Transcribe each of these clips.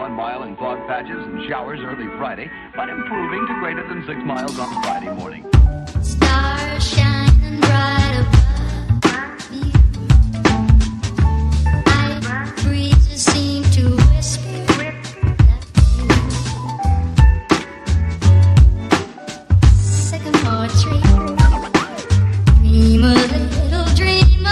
1 mile in fog patches and showers early Friday, but improving to greater than 6 miles on Friday morning. Stars shining bright above you. Night breezes seem to whisper that you. Sycamore tree, dream a little dreamer.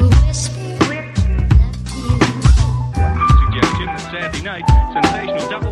Night, sensational double